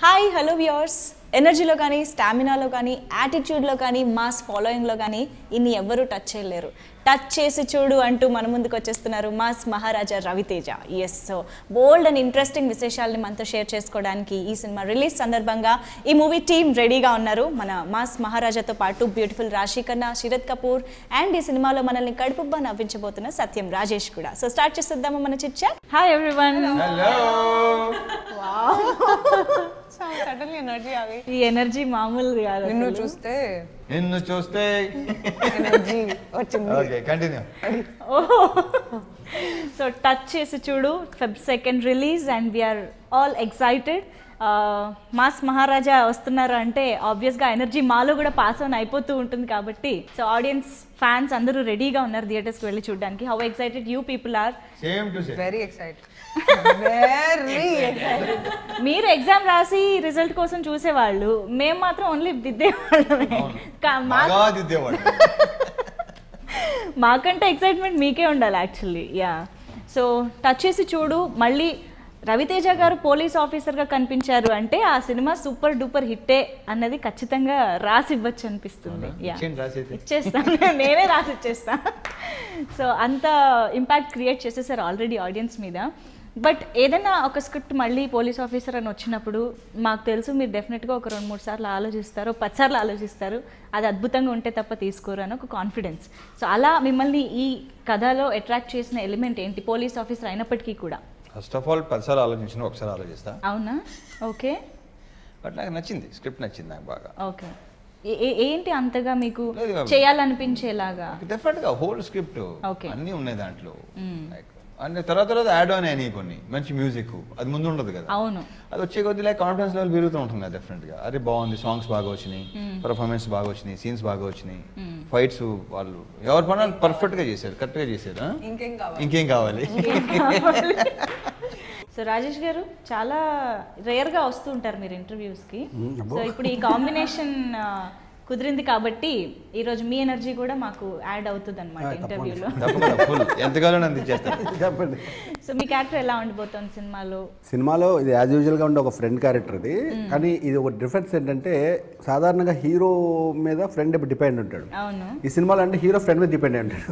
Hi hello viewers, ఎనర్జీలో కానీ స్టామినాలో కానీ యాటిట్యూడ్లో కానీ మాస్ ఫాలోయింగ్లో కానీ ఇన్ని ఎవ్వరూ టచ్ చేయలేరు. టచ్ చేసి చూడు అంటూ మన ముందుకు వచ్చేస్తున్నారు mass Maharaja Ravi Teja. Yes, so bold and interesting విశేషాలని మనతో షేర్ చేసుకోవడానికి ఈ సినిమా రిలీజ్ సందర్భంగా ఈ మూవీ టీమ్ రెడీగా ఉన్నారు. మన మాస్ మహారాజాతో పాటు బ్యూటిఫుల్ రాశి ఖన్నా, శరత్ కపూర్ అండ్ ఈ సినిమాలో మనల్ని కడుపుబ్బా నవ్వించబోతున్న సత్యం రాజేష్ కూడా. సో స్టార్ట్ చేసేద్దామా మన chit chat. Hi everyone. Suddenly energy ఆగి ఈ ఎనర్జీ మామూలు కాదు. నిన్ను చూస్తే ఎనర్జీ వచ్చింది. Okay, continue. సో టచ్ చేసి చూడు Feb 2 release and we are all excited. Mass Maharaja వస్తున్నారు అంటే ఆబ్వియస్గా ఎనర్జీ మాలో కూడా పాస్ ఆన్ అయిపోతూ ఉంటుంది కాబట్టి సో ఆడియన్స్ ఫ్యాన్స్ అందరూ రెడీగా ఉన్నారు థియేటర్స్కి వెళ్ళి చూడడానికి. How excited you people are? Same to same. Very excited, very excited. మీరు ఎగ్జామ్ రాసి రిజల్ట్ కోసం చూసేవాళ్ళు, మేము మాత్రం ఓన్లీ దిద్దేవాళ్ళమే. మాకంటే ఎక్సైట్మెంట్ మీకే ఉండాలి యాక్చువల్లీ. యా, సో టచ్ చేసి చూడు. మళ్ళీ రవితేజ గారు పోలీస్ ఆఫీసర్గా కనిపించారు అంటే ఆ సినిమా సూపర్ డూపర్ హిట్టే అన్నది ఖచ్చితంగా రాసి ఇవ్వచ్చు అనిపిస్తుంది. యా, ఇచ్చేస్తాను, నేనే రాసి ఇచ్చేస్తాను. సో అంత ఇంపాక్ట్ క్రియేట్ చేసేసారు ఆల్రెడీ ఆడియన్స్ మీద. బట్ ఏదైనా ఒక స్క్రిప్ట్ మళ్ళీ పోలీస్ ఆఫీసర్ అని వచ్చినప్పుడు మాకు తెలుసు మీరు డెఫినెట్గా ఒక 2-3 సార్లు ఆలోచిస్తారు, 10 సార్లు ఆలోచిస్తారు. అది అద్భుతంగా ఉంటే తప్ప తీసుకోరు అని ఒక కాన్ఫిడెన్స్. సో అలా మిమ్మల్ని ఈ కథలో అట్రాక్ట్ చేసిన ఎలిమెంట్ ఏంటి పోలీస్ ఆఫీసర్ అయినప్పటికీ కూడా? ఫస్ట్ ఆఫ్ ఆల్ 10 సార్లు ఆలోచించిన, ఒకసారి ఆలోచిస్తా. అవునా? ఓకే. బట్ నాకు నచ్చింది, స్క్రిప్ట్ నచ్చింది నాకు బాగా. ఓకే, ఏంటి అంతగా మీకు చేయాలనిపించేలాగా? డెఫినెట్గా హోల్ స్క్రిప్ట్ ఓకే అన్నీ ఉన్నాయి దాంట్లో. అంటే తర్వాత యాడ్ ఆన్ అయినాయి కొన్ని, మంచి మ్యూజిక్ అది ముందు ఉండదు కదా. అవును, అది వచ్చే కొద్ది లైక్ కాన్ఫిడెన్స్ లెవెల్ పెరుగుతూ ఉంటుంది కదా డెఫినెట్గా. అరే బాగుంది, సాంగ్స్ బాగా వచ్చినాయి, పర్ఫార్మెన్స్ బాగా వచ్చినాయి, సీన్స్ బాగా వచ్చినాయి, ఫైట్స్ వాళ్ళు ఎవరి పని పర్ఫెక్ట్గా చేశారు, కరెక్ట్గా చేశారు. ఇంకేం కావాలి? సో రాజేష్ గారు చాలా రేర్గా వస్తూ ఉంటారు మీరు ఇంటర్వ్యూస్కి. సో ఇప్పుడు ఈ కాంబినేషన్ కుదిరింది కాబట్టి ఈరోజు మీ ఎనర్జీ కూడా మాకు యాడ్ అవుతుంది అనమాట ఇంటర్వ్యూలో. ఎంతకాలం అందించేస్తాను. చెప్పండి. సో మీ క్యారెక్టర్ ఎలా ఉండిపోతుంది సినిమాలో? ఇది యాజ్ యూజువల్గా ఉండే ఒక ఫ్రెండ్ క్యారెక్టర్ ఇది. కానీ ఇది ఒక డిఫరెన్స్ ఏంటంటే సాధారణంగా హీరో మీద ఫ్రెండ్ డిపెండ్ ఉంటాడు. అవును, ఈ సినిమాలో అంటే హీరో ఫ్రెండ్ మీద డిపెండ్ ఉంటాడు.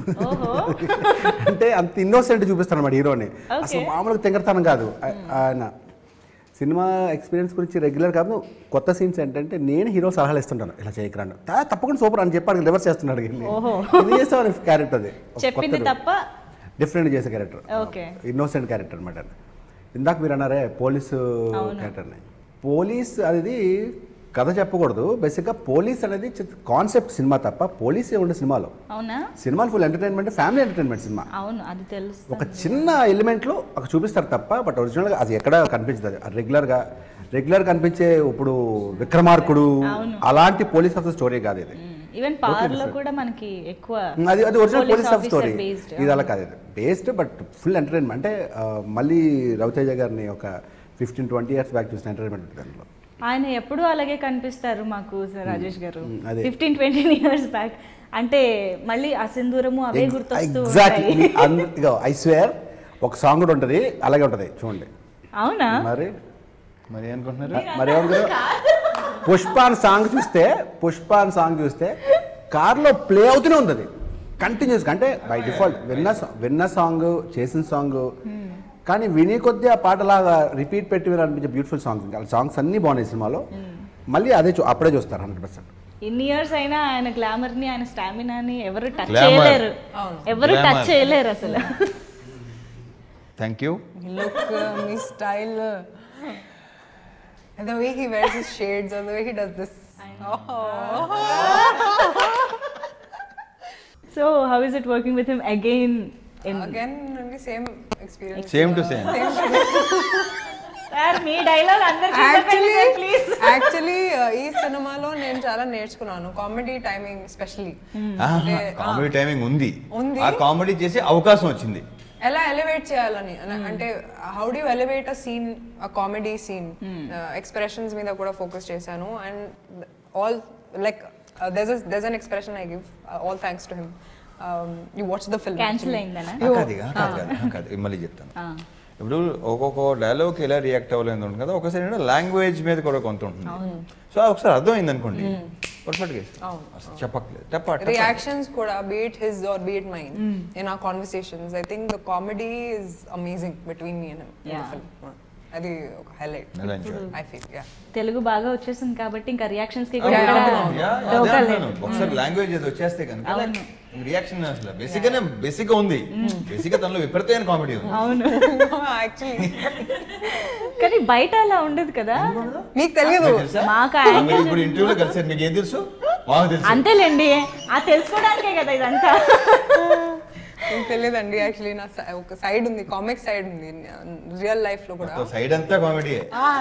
అంటే అంత ఇన్నోసెంట్ చూపిస్తాడు అన్నమాట హీరోని. అసలు మామూలుగా తెంగరతనం కాదు ఆయన. సినిమా ఎక్స్పీరియన్స్ గురించి రెగ్యులర్ కాదు, కొత్త సీన్స్ ఏంటంటే నేను హీరో సలహాలు ఇస్తుంటాను, ఇలా చేయకరాను, తప్పకుండా సూపర్ అని చెప్పి రివర్స్ చేస్తున్నాడు. ఇది చేస్తాను క్యారెక్టర్, అది చెప్పింది తప్ప డిఫరెంట్ చేసే క్యారెక్టర్, ఇన్నోసెంట్ క్యారెక్టర్ అనమాట. ఇందాక మీరు అన్నారే పోలీసు క్యారెక్టర్ని. పోలీస్ అనేది కథ చెప్పకూడదు, బేసిక్గా పోలీస్ అనేది కాన్సెప్ట్ సినిమా తప్ప పోలీస్ ఉండే సినిమాలో. అవునా? సినిమాలు ఫుల్ ఎంటర్టైన్మెంట్, ఫ్యామిలీ ఎంటర్టైన్మెంట్ సినిమా. అవును, అది తెలుసు. ఒక చిన్న ఎలిమెంట్లో ఒక చూపిస్తారు తప్ప, బట్ ఒరిజినల్గా అది ఎక్కడ కనిపించదు. అది రెగ్యులర్ కనిపించే ఇప్పుడు విక్రమార్కుడు అలాంటి పోలీస్ ఆఫీసర్ స్టోరీ కాదు ఇది. ఈవెన్ పవర్ లో కూడా మనకి ఎక్కువ అది ఒరిజినల్ పోలీస్ ఆఫీసర్ స్టోరీ. ఇది అలా కాదు, ఇది బేస్డ్ బట్ ఫుల్ ఎంటర్టైన్మెంట్. అంటే మళ్ళీ రవితేజ గారిని ఒక 15-20 ఇయర్స్ బ్యాక్ చూసిన ఎంటర్టైన్మెంట్ ఉంటుంది దాంట్లో. ఆయన ఎప్పుడూ అలాగే కనిపిస్తారు మాకు రాజేష్ గారు. 15-20 ఇయర్స్ బ్యాక్ అంటే మళ్ళీ ఆ సింధూరము అవే గుర్తొస్తూ ఎగ్జాక్ట్లీ. ఐ స్వేర్ ఒక సాంగ్ కూడా ఉంటుంది అలాగే ఉంటుంది చూడండి. అవునా? మరి అనుకుంటున్నారు పుష్పాన్ సాంగ్ చూస్తే కార్లో ప్లే అవుతూనే ఉంటుంది కంటిన్యూస్గా. అంటే బై డిఫాల్ట్ విన్న సాంగ్, చేసిన సాంగ్, కానీ వినే కొద్దీ ఆ పాటలాగా రిపీట్ పెట్టి అనిపించే బ్యూటిఫుల్ సాంగ్స్. సాంగ్స్ అన్నీ బాగున్నాయి సినిమాలో. మళ్ళీ అప్పుడే చూస్తారు 100%. ఇన్ని ఇయర్స్ అయినా ఆయన గ్లామర్ ని, ఆయన స్టామినాని ఎవరు టచ్ చేయలేరు అసలు. Thank you. Look, మీ style, the way he wears his shades or the way he does this. So how is it working with him again? Again only same experience. Same to same. Sir మీ dialogue అందరికీ please. Actually ఈ సినిమాలో నేను చాలా నేర్చుకున్నాను comedy timing, especially comedy timing ఉంది. ఆ comedy చేసే అవకాశం వచ్చింది. ఎలా ఎలివేట్ చేయాలని, అంటే how do you elevate a scene, a comedy scene. Expressions మీద కూడా ఫోకస్ చేశాను. And all like there's an expression I give, all thanks to him. You watch the film. Cancel అయిందనా? కాదు మళ్ళీ చెప్తాను. ఇప్పుడు ఒక్కొక్క డైలాగ్ ఎలా రియాక్ట్ అవ్వలేదు ఉంటుంది కదా, ఒకసారి లాంగ్వేజ్ మీద కూడా కొంత ఉంటుంది. సో ఒకసారి అర్థమైంది అనుకోండి, పర్ఫెక్ట్గా చెప్పట్లేదు. Reactions kuda, be it his or be it mine, in our conversations, I think the comedy is amazing between me and him in the film. అది ఒక హైలైట్ ఐ ఫీల్. తెలుగు బాగా వచ్చేసింది కాబట్టి ఇంకా రియాక్షన్స్ కి ఒకసారి లాంగ్వేజ్ ఏదో వచ్చేస్తే కనుక రియాక్షన్ అసలు బేసిక్ గా ఉంది. బేసిక్ గా తనలో విపరీతమైన కామెడీ ఉంది. అవును యాక్చువల్లీ, కానీ బయట అలా ఉండదు కదా, మీకు తెలియదు. మాకు ఇప్పుడు ఇంటర్వ్యూలో కలిసారు, మీకు ఏం తెలుసు? మాకు తెలుసు. అంతేలేండి, ఆ తెలుసుకోవడానికే కదా ఇదంతా. మీకు తెలియదండి, యాక్చువల్లీ నా ఒక సైడ్ ఉంది, కామిక్ సైడ్ ఉంది రియల్ లైఫ్ లో కూడా. సైడ్ అంతా కామెడీ.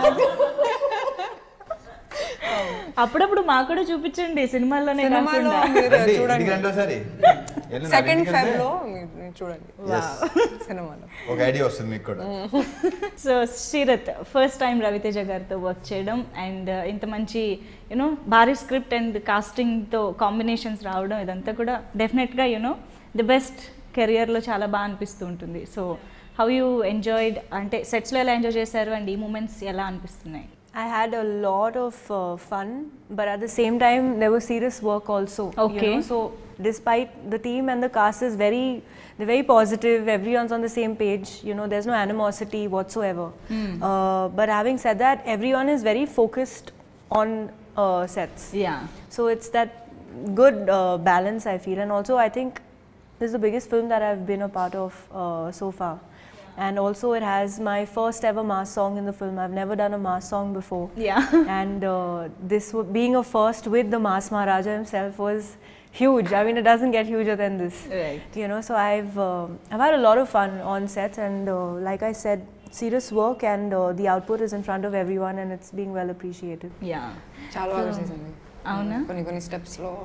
అప్పుడప్పుడు మాకు కూడా చూపించండి సినిమాల్లోనే కాకుండా. చూడండి సెకండ్ ఫెబ్ లో చూడండి సినిమాలో, ఒక ఐడియా వస్తుంది మీకు కూడా. So Seerat, first time Ravi Teja గారితో వర్క్ చేయడం అండ్ ఇంత మంచి యూనో భారీ స్క్రిప్ట్ అండ్ కాస్టింగ్తో కాంబినేషన్స్ రావడం, ఇదంతా కూడా డెఫినెట్గా యూనో ది బెస్ట్ కెరియర్లో చాలా బాగా అనిపిస్తూ ఉంటుంది. సో హౌ యూ ఎంజాయ్డ్, అంటే సెట్స్లో ఎలా ఎంజాయ్ చేశారు అండ్ ఈ మూమెంట్స్ ఎలా అనిపిస్తున్నాయి? I had a lot of fun, but at the same time there was serious work also. Okay. You know? So despite the team and the cast is they're very positive, everyone's on the same page, you know, there's no animosity whatsoever. But having said that, everyone is very focused on sets. Yeah. So it's that good balance, I feel. And also I think this is the biggest film that I've been a part of so far. And also it has my first ever mass song in the film. I've never done a mass song before. Yeah. And this being a first with the Mass Maharaja himself was huge. I mean, it doesn't get huger than this. Right. You know, so I've had a lot of fun on sets, and like I said, serious work, and the output is in front of everyone, and it's being well appreciated. Yeah. చాలా బాగా చేసింది. అవునా? కొన్ని steps లో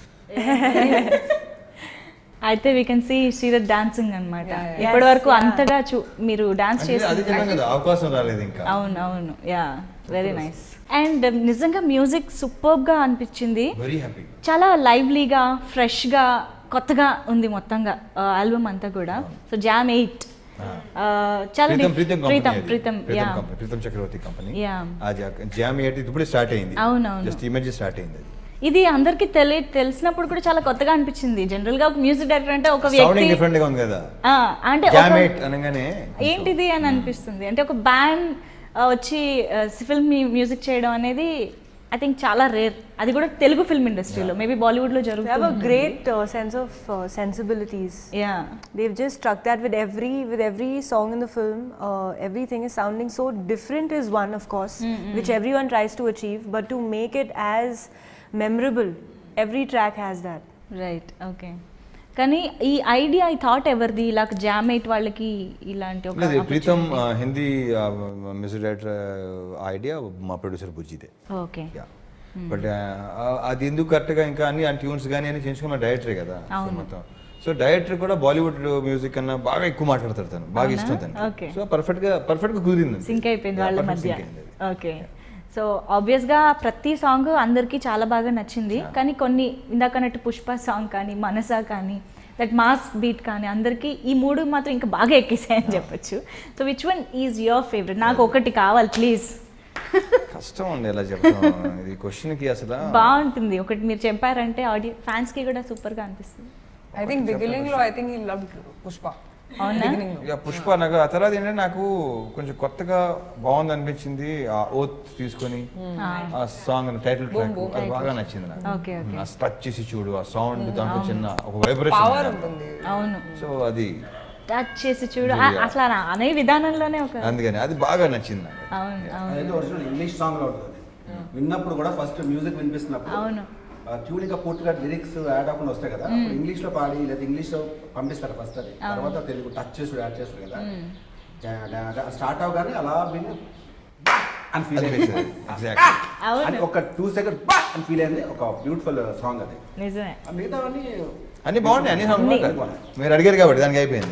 అయితే we can see Seerat dancing అనమాట. ఇప్పటి వరకు అంతగా మీరు డాన్స్ చేసి అవకాశం రాలేదు ఇంకా. అవును అవును, యా, వెరీ నైస్. అండ్ నిజంగా మ్యూజిక్ సూపర్బ్ గా అనిపించింది, చాలా లైవ్లీగా ఫ్రెష్గా కొత్తగా ఉంది మొత్తంగా ఆల్బమ్ అంతా కూడా. సో జామ్ 8 చాలా ప్రీతం చక్రవర్తి కంపెనీ జామ్ 8 ఇప్పుడు స్టార్ట్ అయింది. అవునవును, జస్ట్ ఇమేజ్ స్టార్ట్ అయింది. ఇది అందరికి తెలిసినప్పుడు కూడా చాలా కొత్తగా అనిపించింది. జనరల్ గా ఒక మ్యూజిక్ డైరెక్టర్ అంటే ఒక వ్యక్తి డిఫరెంట్ గా ఉంది కదా, అంటే అనగానే ఏంటిది అని అనిపిస్తుంది. అంటే ఒక బ్యాండ్ వచ్చి ఫిల్మ్ మ్యూజిక్ చేయడం అనేది ఐ థింక్ చాలా రేర్, అది కూడా తెలుగు ఫిల్మ్ ఇండస్ట్రీలో. మేబీ బాలీవుడ్ లో జరుగుతుంది. They have a great sense of sensibilities. Yeah, they've just struck that with every song in the film. Everything is sounding so different is one, of course, which everyone tries to achieve, but to make it as memorable, every track has that. Right, okay. కానీ ఈ idea, ఈ thought ఎవరిది? ఇలా jam 8 వాళ్ళకి ఇలాంటి ఒక Pritam Hindi music director idea మా producer బుజ్జిదే. ఓకే. బట్ అది ఎందుకు కరెక్ట్గా ఇంకా అన్ని ట్యూన్స్ కానీ అని చేయించుకున్న డైరెక్టరే కదా మొత్తం. సో డైరెక్టర్ కూడా బాలీవుడ్ మ్యూజిక్ కన్నా బాగా ఎక్కువ మాట్లాడతారు, తను బాగా ఇష్టం తను. సో పర్ఫెక్ట్ గా కుదిరింది, సింక్ అయిపోయింది వాళ్ళ మధ్య. ఓకే. సో ఆబ్వియస్గా ప్రతి సాంగ్ అందరికీ చాలా బాగా నచ్చింది, కానీ కొన్ని ఇందాకన్నట్టు పుష్ప సాంగ్ కానీ మనసా కానీ దట్ మాస్ బీట్ కానీ అందరికీ ఈ 3 మాత్రం ఇంకా బాగా ఎక్కేసాయని చెప్పొచ్చు. So which one is your favourite? నాకు ఒకటి కావాలి ప్లీజ్. కష్టం ఉంది ఎలా చెప్తాం ఇది క్వశ్చన్కి. అసలు బాగుంటుంది ఒకటి మీరు చెప్పారంటే ఆడియన్స్ ఫ్యాన్స్కి కూడా సూపర్గా అనిపిస్తుంది. ఐ థింక్ బిగినింగ్ లో I think he loved Pushpa. Pushpa నాకు ఆ తర్వాత ఏంటంటే నాకు కొంచెం కొత్తగా బాగుంది అనిపించింది. ఆ ఓత్ తీసుకొని ఆ సాంగ్ టైటిల్ ట్రాక్ అది బాగా నచ్చింది నాకు. టచ్ చేసి చూడు ఆ సౌండ్, దాంట్లో చిన్న ఒక వైబ్రేషన్ ఉంటుంది. అవును, సో అది టచ్ చేసి చూడు అసలు అనే విధానంలోనే ఒక, అందుకని అది బాగా నచ్చింది నాకు. అవును, ఒరిజినల్ ఇంగ్లీష్ సాంగ్ లో ఉంటుంది. విన్నప్పుడు కూడా ఫస్ట్ మ్యూజిక్ వినిపిస్తున్నప్పుడు అవును ట్యూన్ ఇంకా పూర్తిగా లిరిక్స్ యాడ్ అవ్వకుండా వస్తాయి కదా, ఇంగ్లీష్ లో పాడి లేదా ఇంగ్లీష్ లో పంపిస్తారు ఫస్ట్, అది తర్వాత తెలుగు టచ్ చేసి యాడ్ చేస్తారు కదా. స్టార్ట్ అవగానే అలా విని అని ఫీల్ అయింది, ఒక 2 సెకండ్ అని ఫీల్ అయింది. ఒక బ్యూటిఫుల్ సాంగ్ అది. నిజమే, మిగతావన్నీ అన్ని బాగున్నాయి, అన్ని సాంగ్ మీరు అడిగారు కాబట్టి దానికి అయిపోయింది.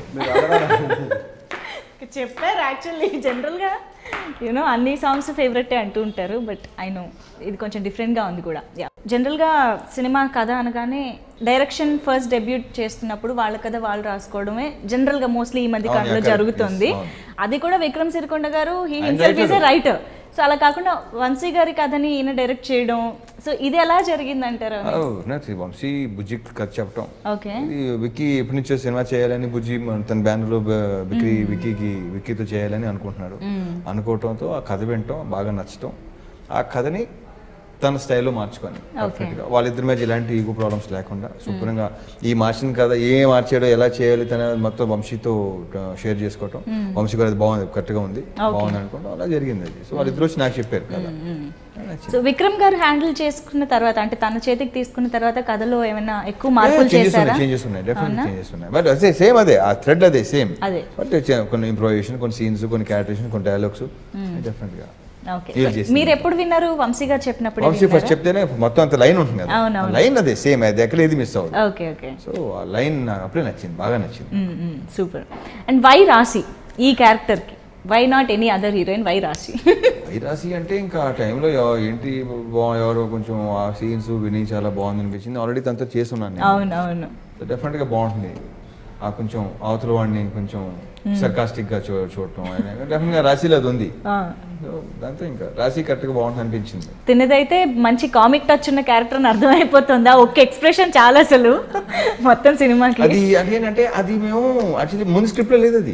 చెప్పారు యాక్చువల్లీ జనరల్గా యూనో అన్ని సాంగ్స్ ఫేవరెట్ అంటూ ఉంటారు, బట్ ఐ నో ఇది కొంచెం డిఫరెంట్గా ఉంది కూడా. యా. జనరల్గా సినిమా కథ అనగానే డైరెక్షన్ ఫస్ట్ డెబ్యూట్ చేస్తున్నప్పుడు వాళ్ళ కథ వాళ్ళు రాసుకోవడమే జనరల్గా మోస్ట్లీ ఈ మధ్య కాలంలో జరుగుతుంది. అది కూడా Vikram Sirikonda garu he himself is a writer. So అలా కాకుండా వంశీ గారి కథని ఈయన డైరెక్ట్ చేయడం, సో ఇది ఎలా జరిగిందంటారు? వంశీ బుజ్జి కథ చెప్పడం, ఓకే, విక్కీ ఎప్పటి నుంచో సినిమా చేయాలని బుజ్జి తన బ్యానర్లో విక్కీతో చేయాలని అనుకుంటున్నాడు. అనుకోవటంతో ఆ కథ వినటం బాగా నచ్చటం, ఆ కథని తన స్టైల్లో మార్చుకొని వాళ్ళిద్దరి మధ్య ఇలాంటి ఈగో ప్రాబ్లమ్స్ లేకుండా శుభ్రంగా ఈ మార్చిన కథ ఏ మార్చాడో ఎలా చేయాలి తన మొత్తం వంశీతో షేర్ చేసుకోవటం. వంశీ కూడా బాగుంది, కరెక్ట్గా ఉంది, బాగుంది అనుకుంటాం, అలా జరిగింది అది. సో వాళ్ళిద్దరు వచ్చి నాకు చెప్పారు కదా. సో విక్రమ్ గారు హ్యాండిల్ చేసుకున్న తర్వాత, అంటే తన చేతికి తీసుకున్న తర్వాత కథలో ఏమైనా ఎక్కువ మార్పులు చేశారా? చేంజెస్ ఉన్నాయి, డెఫినెట్లీ చేంజెస్ ఉన్నాయి. బట్ అదే సేమ్, అదే ఆ థ్రెడ్ అదే సేమ్. బట్ కొన్ని ఇంప్రూవైజేషన్, కొన్ని సీన్స్, కొన్ని క్యారెక్టరేషన్, కొన్ని డైలాగ్స్ డెఫినెట్గా. మీరు ఎప్పుడు విన్నారు? వంశీ గారు చెప్పినప్పుడు? వంశీ ఫస్ట్ చెప్తేనే మొత్తం అంత లైన్ ఉంటుంది కదా, లైన్ అదే సేమ్, అది ఎక్కడ ఏది మిస్ అవ్వదు. Okay okay. సో ఆ లైన్ నాకు అప్పుడే నచ్చింది, బాగా నచ్చింది. సూపర్. అండ్ వై రాశి ఈ క్యారెక్టర్ కి? Why not any other heroine? Why Raashi? Why Raashi అంటే ఇంకా ఆ టైంలో ఏంటి ఎవరో కొంచెం ఆ సీన్స్ విని చాలా బాగుంది అనిపించింది. ఆల్రెడీ తనతో చేస్తున్నాను. అవునవును. డెఫినెట్ గా బాగుంటుంది. ఆ కొంచెం అవతల వాడిని కొంచెం సర్కాస్టిక్ గా చూడటం డెఫినెట్ గా రాశిలో అది ఉంది. దాంతో ఇంకా రాశి కరెక్ట్ గా బాగుంటుంది అనిపించింది. తినదైతే మంచి కామిక్ టచ్ ఉన్న క్యారెక్టర్ అని అర్థమైపోతుందా? ఒక్క ఎక్స్ప్రెషన్ చాలా అసలు మొత్తం సినిమాకి. అది అదేంటంటే అది మేము యాక్చువల్లీ ముందు స్క్రిప్ట్ లో లేదు. అది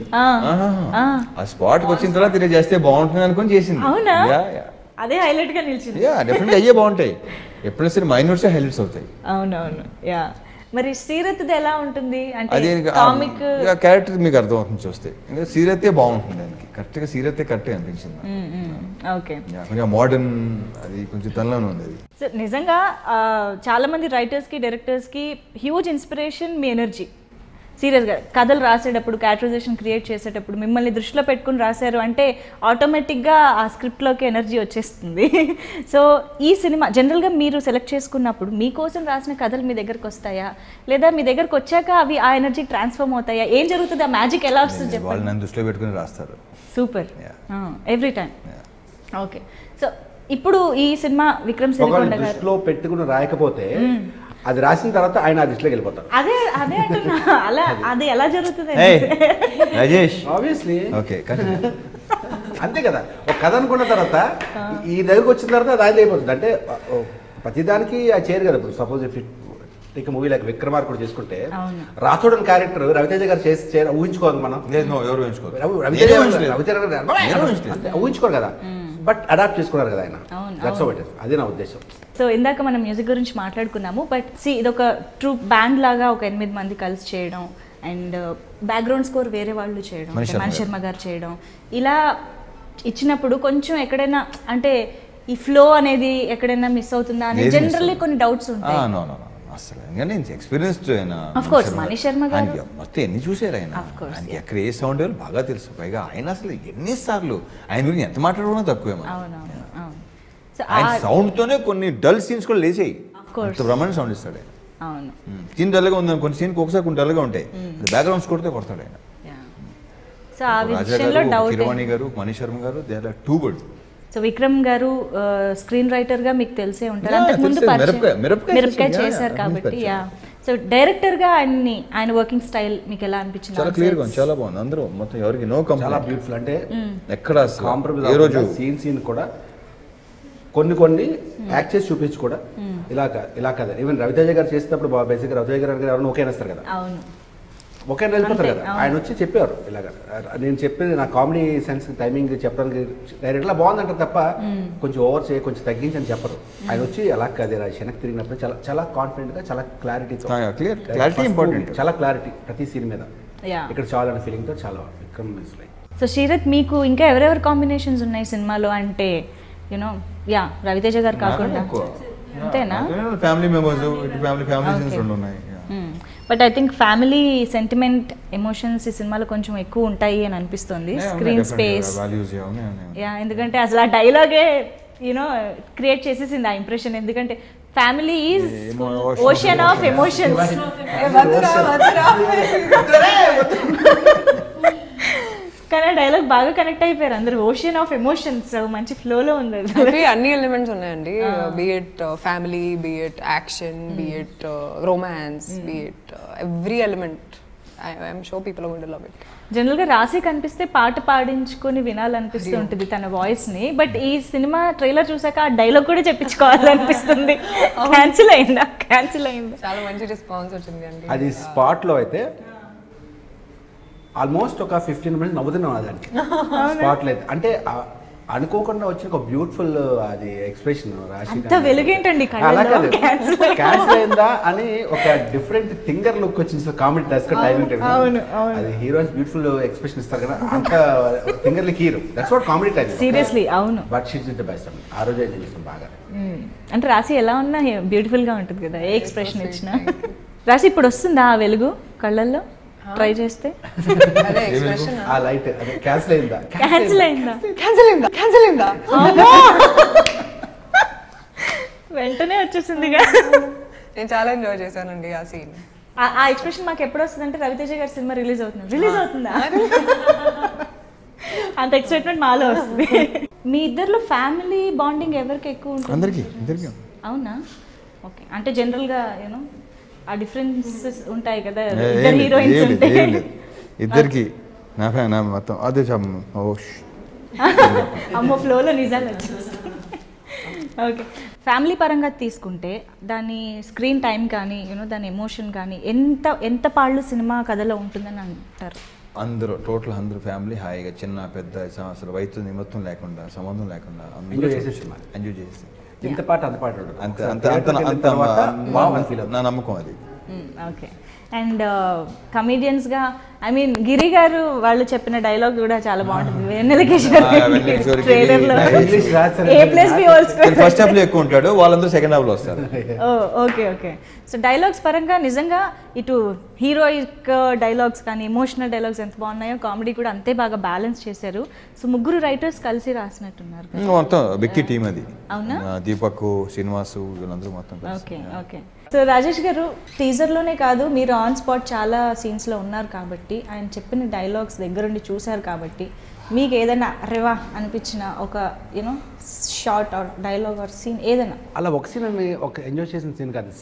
ఆ స్పాట్ వచ్చిన తర్వాత ఇలా చేస్తే బాగుంటుంది అనుకుని చేసింది. అవునా? అదే హైలైట్ గా నిలిచింది. డెఫినెట్ అయ్యే బాగుంటాయి, ఎప్పుడైనా సరే మైన్యూట్స్ హైలైట్స్ అవుతాయి. అవునవును. యా. మరి సీరత్ది ఎలా ఉంటుంది? అంటే కామిక్ క్యారెక్టర్ మీకు అర్థమవుతుంది చూస్తే. ఇంకా సీరతే బాగుంటుంది దానికి, కరెక్ట్ గా సీరతే కరెక్ట్ అనిపించింది. ఓకే, కొంచెం మోడర్న్, అది కొంచెం తనలోనే ఉంది. అది నిజంగా చాలా మంది రైటర్స్ కి, డైరెక్టర్స్ కి హ్యూజ్ ఇన్స్పిరేషన్ మీ ఎనర్జీ. సీరియస్గా కథలు రాసేటప్పుడు, క్యారెక్టరైజేషన్ క్రియేట్ చేసేటప్పుడు మిమ్మల్ని దృష్టిలో పెట్టుకుని రాశారు అంటే ఆటోమేటిక్గా ఆ స్క్రిప్ట్లోకి ఎనర్జీ వచ్చేస్తుంది. సో ఈ సినిమా జనరల్గా మీరు సెలెక్ట్ చేసుకున్నప్పుడు మీకోసం రాసిన కథలు మీ దగ్గరకు వస్తాయా, లేదా మీ దగ్గరకు వచ్చాక అవి ఆ ఎనర్జీ ట్రాన్స్ఫార్మ్ అవుతాయా? ఏం జరుగుతుంది? ఆ మ్యాజిక్ ఎలా వస్తుంది చెప్పండి. వాళ్ళు నన్ను దృష్టిలో పెట్టుకుని రాస్తారు. Super, every time. Okay. So ఇప్పుడు ఈ సినిమా విక్రమ్ సిరికొండ గారు దృష్టిలో పెట్టుకుని రాయకపోతే అది రాసిన తర్వాత ఆయన ఆ దృష్టిలోకి వెళ్ళిపోతారు. అదే అదే అంటున్నా. అలా అది ఎలా జరుగుతుంది? రాజేష్ ఆబ్వియస్లీ ఓకే అంతే కదా. ఒక కథ అనుకున్న తర్వాత ఈ దగ్గరకు వచ్చిన తర్వాత అది ఆయన అయిపోతుంది. అంటే ప్రతిదానికి అది చేయరు కదా. ఇప్పుడు సపోజ్ ఇక మూవీ లైక్ విక్రమార్కుడు చేసుకుంటే రాథోడన్ క్యారెక్టర్ రవితేజ గారు చేసి ఊహించుకోవాలి మనం. ఎవరు ఊహించుకోరు, ఊహించుకోరు కదా. బట్ అడాప్ట్ చేసుకున్నారు కదా ఆయన. అదే నా ఉద్దేశం. సో ఇందాక మనం మ్యూజిక్ గురించి మాట్లాడుకున్నాము. బట్ ఇదొక ట్రూ బ్యాండ్ లాగా ఒక 8 మంది కలిసి చేయడం, అండ్ బ్యాక్గ్రౌండ్ స్కోర్ వేరే వాళ్ళు చేయడం, మణి శర్మ గారు చేయడం, ఇలా ఇచ్చినప్పుడు కొంచెం ఎక్కడైనా అంటే ఈ ఫ్లో అనేది ఎక్కడైనా మిస్ అవుతుందా అని జనరల్లీ కొన్ని డౌట్స్ ఉంటాయి. అసలు నేను ఎక్స్పీరియన్స్డ్ అయినా మణి శర్మ గారు మొత్తం ఎన్ని చూసారు ఆయన. ఆయనకి ఎక్కడ ఏ సౌండ్ వేయాలో బాగా తెలుసు. పైగా ఆయన అసలు ఎన్నిసార్లు ఆయన గురించి ఎంత మాట్లాడడం తక్కువేమో. ఆయన సౌండ్ తోనే కొన్ని డల్ సీన్స్ కూడా లేచాయి. బ్రహ్మాండ సౌండ్ ఇస్తాడు ఆయన. సీన్ డల్గా ఉంది, కొన్ని సీన్ ఒకసారి కొన్ని డల్గా ఉంటాయి, బ్యాక్గ్రౌండ్ స్కోర్ తో కొడతాడు ఆయన. కిరవాణి గారు, Mani Sharma garu, they are too good. So Vikram garu screen writer గా మీకు తెలిసే ఉంటారు, అంతకుముందు మిరపకాయ చేశారు కాబట్టి. సో డైరెక్టర్ గా ఆయన వర్కింగ్ స్టైల్ మీకు ఎలా అనిపించింది? చాలా క్లియర్ గా, చాలా బాగుంది. అందరూ మొత్తం ఎవరికి నో కంప్లైంట్, చాలా బ్యూటిఫుల్. అంటే ఎక్కడ కాంప్రమైజ్ ఏ రోజు సీన్ కూడా కొన్ని యాక్ట్ చేసి చూపించి కూడా ఇలా కదా. ఈవెన్ రవితేజ గారు చేసినప్పుడు బేసిక్గా రవితేజ గారు ఎవరైనా ఓకే అనేస్తారు కదా, ఒకే వెళ్ళిపోతారు కదా. ఆయన వచ్చి చెప్పారు ఇలాగా, నేను చెప్పింది నా కామెడీ సెన్స్ టైమింగ్ చెప్పడానికి డైరెక్ట్లా బాగుందంటారు తప్ప కొంచెం ఓవర్ చేయ, కొంచెం తగ్గించి అని చెప్పరు. ఆయన వచ్చి అలా కాదు వెనక్కి తిరిగినప్పుడు చాలా చాలా కాన్ఫిడెంట్ గా, చాలా క్లారిటీతో, చాలా క్లారిటీ ప్రతి సీన్ మీద ఇక్కడ చాలా అనే ఫీలింగ్ తో చాలా Vikram is like. So Seerat, మీకు ఇంకా ఎవరెవరు కాంబినేషన్స్ ఉన్నాయి సినిమాలో? అంటే యూనో రవితేజ గారు కాకుండా అంతేనా? ఫ్యామిలీ మెంబర్స్, ఫ్యామిలీ సీన్స్ రెండు ఉన్నాయి. But I think family sentiment emotions ఈ సినిమాలో కొంచెం ఎక్కువ ఉంటాయి అని అనిపిస్తుంది. స్క్రీన్ స్పేస్, ఎందుకంటే అసలు ఆ డైలాగే యూనో క్రియేట్ చేసేసింది ఆ ఇంప్రెషన్. ఎందుకంటే family is ocean of emotions. కానీ ఆ డైలాగ్ బాగా కనెక్ట్ అయిపోయారు అందరు. ఓషన్ ఆఫ్ ఎమోషన్స్ మంచి ఫ్లోలో ఉంది అది. Actually, అన్ని ఎలిమెంట్స్ ఉన్నాయండి. Be it family, be it action, be it romance, be it every element. I'm sure people are going to love it. జనరల్గా రాశి కనిపిస్తే పాట పాడించుకొని వినాలనిపిస్తూ ఉంటుంది తన వాయిస్ని. బట్ ఈ సినిమా ట్రైలర్ చూసాక ఆ డైలాగ్ కూడా చెప్పించుకోవాలనిపిస్తుంది. క్యాన్సిల్ అయిందా? చాలా మంచి రెస్పాన్స్ వచ్చింది అండి. అది స్పాట్లో అయితే ఆల్మోస్ట్ ఒక 15 మినిట్స్ నవ్వుతున్నాం దానికి స్పాట్లో అయితే. అంటే అనుకోకుండా వచ్చిన ఒక బ్యూటిఫుల్ అది ఎక్స్ప్రెషన్ రాశి అంత వెలుగేంటండి అలా కాదు, క్యాన్సిల్ అయిందా అని ఒక డిఫరెంట్ థింగర్ లుక్ వచ్చింది కామెడీ టైమింగ్ అది హీరోయిన్స్ బ్యూటిఫుల్ ఎక్స్ప్రెషన్ ఇస్తారు కదా, అంత థింగర్ look hero. That's what comedy time. Seriously అవును. But she's the best. ఆ రోజు ఎంజాయ్ చేస్తాం బాగా. అంటే రాశి ఎలా ఉన్నా బ్యూటిఫుల్ గా ఉంటుంది కదా, ఏ ఎక్స్ప్రెషన్ ఇచ్చినా. రాశి ఇప్పుడు వస్తుందా ఆ వెలుగు కళ్ళల్లో ట్రై చేస్తే? అదే ఎక్స్ప్రెషన్. ఆ లైట్ అదే క్యాన్సిల్ అయిందా? వెంటనే వచ్చేసింది. నేను చాలా ఎంజాయ్ చేశానండి ఆ సీన్. ఆ ఎక్స్ప్రెషన్ మాకు ఎప్పుడు వస్తుంది అంటే రవితేజ గారి సినిమా రిలీజ్ అవుతుందా అంత ఎక్సైట్మెంట్ మాలో వస్తుంది. మీ ఇద్దరిలో ఫ్యామిలీ బాండింగ్ ఎవరికి ఎక్కువ ఉంటుంది? అందరికి. అవునా? ఓకే. అంటే జనరల్గా యూనో ఆ డిఫరెన్సెస్ ఉంటాయి కదా, ఇద్దరు హీరోయిన్స్ ఉంటే. ఇద్దరికి నా మొత్తం అదే అమ్మో ఫ్లోలో నిజాలు వచ్చేస్తాయి. ఓకే. ఫ్యామిలీ పరంగా తీసుకుంటే దాని స్క్రీన్ టైం కానీ యూనో దాని ఎమోషన్ కానీ ఎంత పాళ్ళు సినిమా కథలో ఉంటుందని అంటారు? అందరూ టోటల్ అందరూ ఫ్యామిలీ హాయిగా చిన్న పెద్ద అసలు వయసు నిమిత్తం లేకుండా సంబంధం లేకుండా ఎంజాయ్ చేసి ఇంత పాట అంత పాట నా నమ్మకం అది. ఓకే. అండ్ కమీడియన్స్గా ఐ మీన్ గిరి గారు వాళ్ళు చెప్పిన డైలాగ్ కూడా చాలా బాగుంటుంది. వెన్నెల కిషోర్ ట్రైలర్లో ఫస్ట్ హాఫ్ లో ఎక్కువ ఉంటాడు, వాళ్ళందరూ సెకండ్ హాఫ్ లో వస్తారు. ఓకే. సో డైలాగ్స్ పరంగా నిజంగా ఇటు హీరోయిక్ డైలాగ్స్ కానీ ఎమోషనల్ డైలాగ్స్ ఎంత బాగున్నాయో, కామెడీ కూడా అంతే బాగా బ్యాలెన్స్ చేశారు. సో ముగ్గురు రైటర్స్ కలిసి రాసినట్టున్నారు. మొత్తం బిగ్ టీమ్ అది. అవునా? దీపక్, శ్రీనివాసు వీళ్ళందరూ మొత్తం. ఓకే. సో రాజేష్ గారు టీజర్లోనే కాదు మీరు ఆన్ స్పాట్ చాలా సీన్స్లో ఉన్నారు కాబట్టి, ఆయన చెప్పిన డైలాగ్స్ దగ్గరుండి చూశారు కాబట్టి, మీకు ఏదైనా రేవా అనిపించిన ఒక you know short or dialogue or scene ఏదైనా? అలా ఒక సీన్ అని ఒక ఎంజాయ్ చేసిన సీన్ కాదు.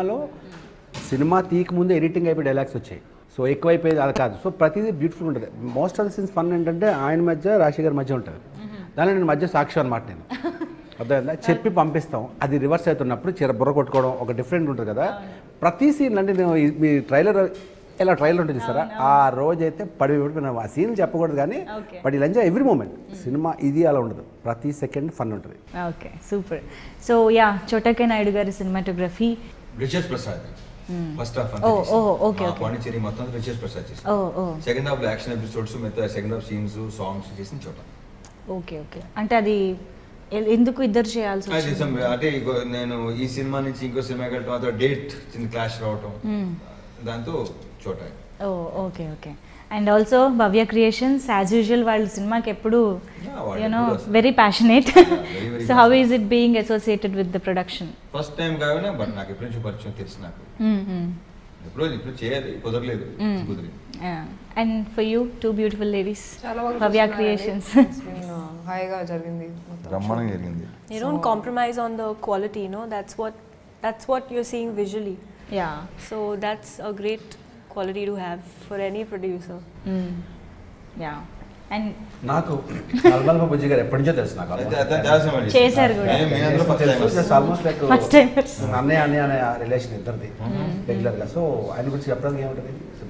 సినిమా తీక ముందు ఎడిటింగ్ అయిపోయి డైలాగ్స్ వచ్చాయి. సో ఎక్కువైపోయేది అది కాదు. సో ప్రతిదీ బ్యూటిఫుల్ ఉంటుంది. Most of the scenes fun ఏంటంటే ఆయన మధ్య రాశి గారి మధ్య ఉంటుంది. దానిలో నేను మధ్య సాక్షి అనమాట. నేను అర్థమైందా? చెప్పి పంపిస్తాం, అది రివర్స్ అవుతున్నప్పుడు బుర్ర కొట్టుకోవడం ఒక డిఫరెంట్ ఉంటుంది కదా. ప్రతి సీన్ అంటే నేను మీ ట్రైలర్ ఎలా ట్రైలర్ ఉంటుంది చూస్తారా, ఆ రోజు అయితే పడిపోయినాం. ఆ సీన్ చెప్పకూడదు కానీ బట్ ఇలా ఎంజాయ్ ఎవ్రీ మూమెంట్. సినిమా ఇది అలా ఉండదు, ప్రతి సెకండ్ ఫన్ ఉంటుంది. Okay, super. So ya, Chota K Naidu garu cinematography. Richard Prasad first half Pondicherry మొత్తం రిచర్డ్ ప్రసాద్ చేశారు. సెకండ్ హాఫ్ లో యాక్షన్ ఎపిసోడ్స్, మిగతా సెకండ్ హాఫ్ సీన్స్ సాంగ్స్ చేసిన చోట. ఓకే. అంటే అది ఎందుకు ఇద్దరు చేయాల్సి వచ్చింది అంటే నేను ఈ సినిమా నుంచి ఇంకో సినిమాకి వెళ్ళటం, అదో డేట్ చిన్న క్లాష్ రావటం, దాంతో చోట. Okay. And also Bhavya creations as usual వాళ్ళ సినిమాకి ఎప్పుడు you know very passionate. So how is it being associated with the production? First time కాగానే బట్ నాకు ఎప్పటి నుంచి పరిచయం తెలుసు. నాకు ఇప్పుడు చేయాలి, కుదరలేదు. And for you two beautiful ladies, Bhavya creations. హాయిగా జరిగింది, బ్రహ్మాండంగా జరిగింది. You don't compromise on the quality, you know. That's what you're seeing visually. Yeah. So that's a great quality to have for any producer. Yeah. And నాకు నల్మల్ బుజ్జి గారు ఎప్పటి నుంచో తెలుసు. నాకు చేశారు కూడా ఆల్మోస్ట్ లైక్ అన్నయ్య అనే రిలేషన్ ఇద్దరిది రెగ్యులర్ గా. సో ఆయన గురించి చెప్పడానికి ఏముంటుంది?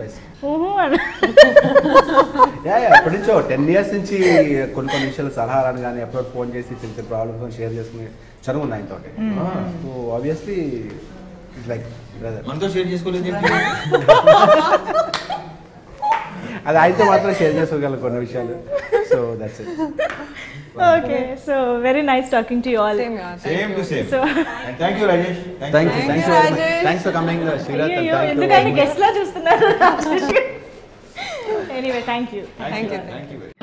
ఎప్పటి నుంచో 10 years నుంచి కొన్ని విషయాలు సలహాలను కానీ ఎప్పుడు ఫోన్ చేసి చిన్న చిన్న ప్రాబ్లమ్స్ షేర్ చేసుకునే చనువు ఉంది ఆయనతో. So obviously it's like brother. మనతో షేర్ చేసుకోలేదు, అది ఆయనతో మాత్రం షేర్ చేసుకోగలను కొన్ని విషయాలు. So that's it. Okay, so very nice talking to you all. Same to same. So, and thank you Rajesh. Thank you very much. Thanks for coming, Shrirat. And thank you. ఎందుకంటే guest లా చూస్తున్నారు. Anyway, thank you. Thank you.